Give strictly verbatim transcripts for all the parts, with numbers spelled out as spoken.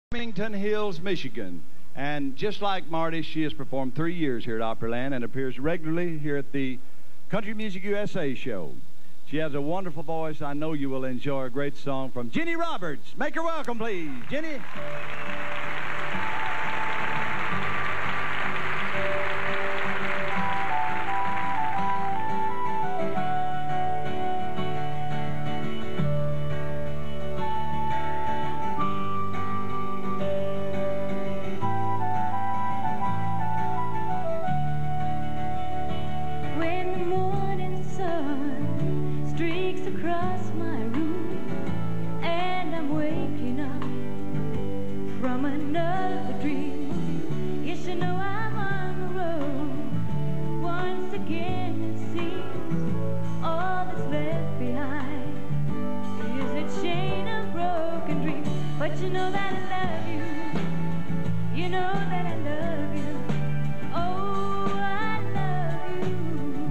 Farmington Hills, Michigan. And just like Marty, she has performed three years here at Opryland and appears regularly here at the Country Music U S A show. She has a wonderful voice. I know you will enjoy a great song from Jenny Roberts. Make her welcome, please. Jenny. Across my room, and I'm waking up from another dream. Yes, you know I'm on the road once again. It seems all that's left behind is a chain of broken dreams. But you know that I love you. You know that I love you. Oh, I love you.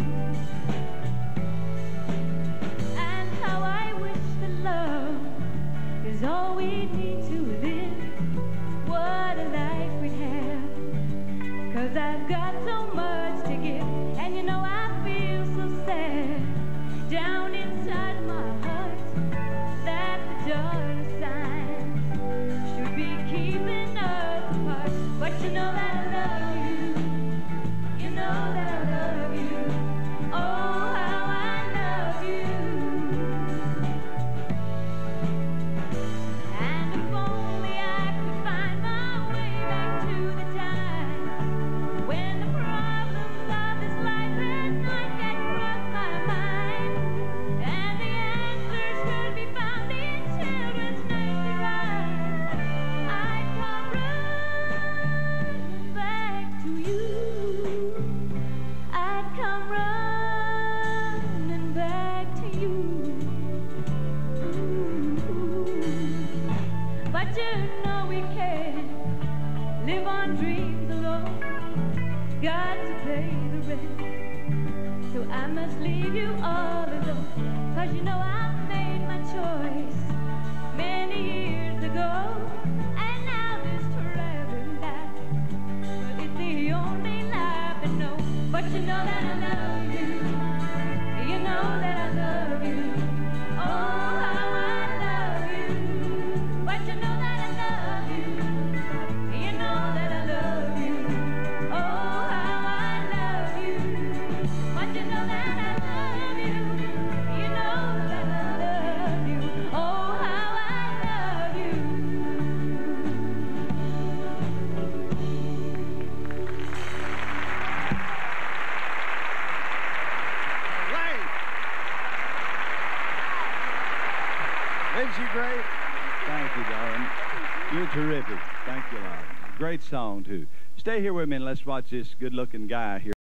Is all we need to live. What a life we have. Cause I've got so much to give. And you know I feel so sad down inside my heart that the dollar signs should be keeping us apart. But you know that I love you. You know that I love you. Oh, how I love you. But you know we can't live on dreams alone. Got to pay the rent, so I must leave you all alone. Cause you know I made my choice many years ago, and now this traveling life, well, it's the only life I know. But you know that I love you. You know that I love you. Oh, how I love you. But you know that I love you. You know that I love you. Oh, how I love you. But you know that I love you. You know that I love you. Oh, how I love you. Isn't she great? Thank you, darling. You're terrific. Thank you, Lord. Great song, too. Stay here with me and let's watch this good-looking guy here.